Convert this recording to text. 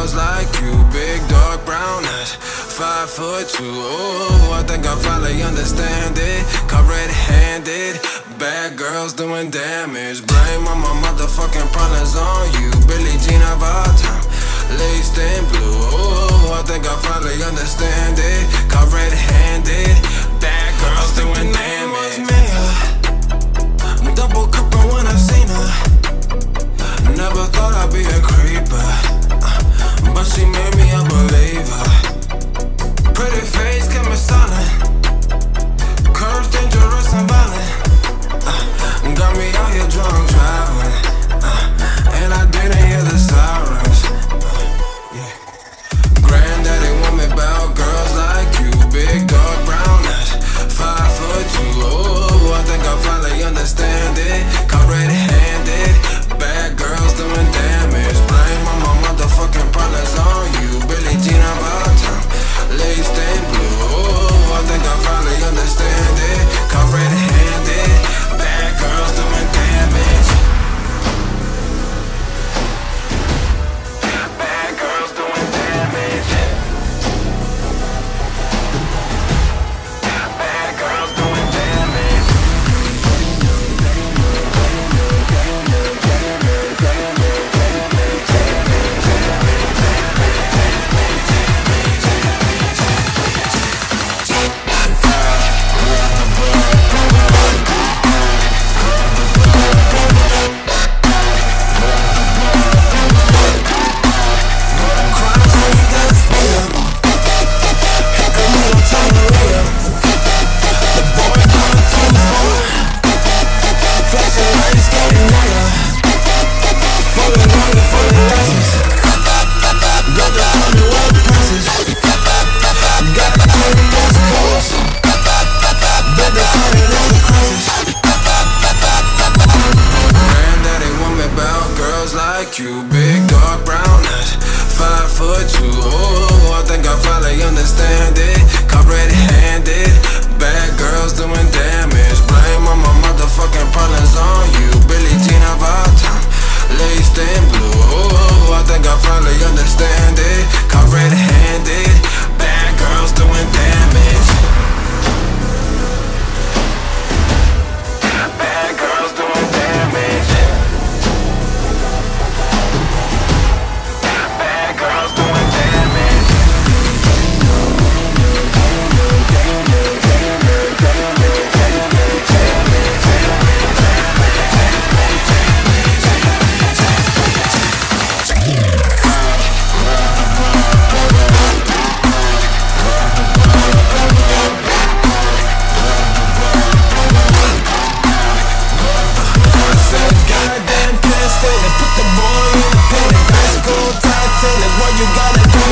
girls like you, big dark brown eyes, 5'2". Ooh, I think I finally understand it. Caught red-handed, bad girls doing damage. Blame all my motherfucking problems on you. Billie Jean of our time, laced in blue. Ooh, I think I finally understand it. Caught red-handed, bad girls doing damage. Double cupping when I seen her. Never thought I'd be a creeper, but she made me a believer. Pretty face kept me silent. Curves dangerous and violent. Got me out here drunk driving, and I didn't hear the sirens. Yeah. Granddaddy want me about girls like you, big dark brown eyes, 5'2". Oh, I think I finally understand it. Caught red-handed, bad girls doing damage. Blame all my motherfucking problems on you. Billie Jean of our time, laced in blue. Oh, I think I finally understand it. Caught red-handed, bad girls doing damage. Bad girls doing damage. Bad girls doing damage. You, big dark brown eyes, 5'2". Oh, I think I finally understand it. Caught red-handed, bad girls doing damage. Blame all my motherfucking problems on you. Billie Jean of our time, laced in blue. Oh, I think I finally understand it. Caught red-handed, bad girls doing damage. Bad girls doing damage. Girls doing damage. Goddamn pissed, put the boy in the pen. Ice cold Titanic, what you gotta do?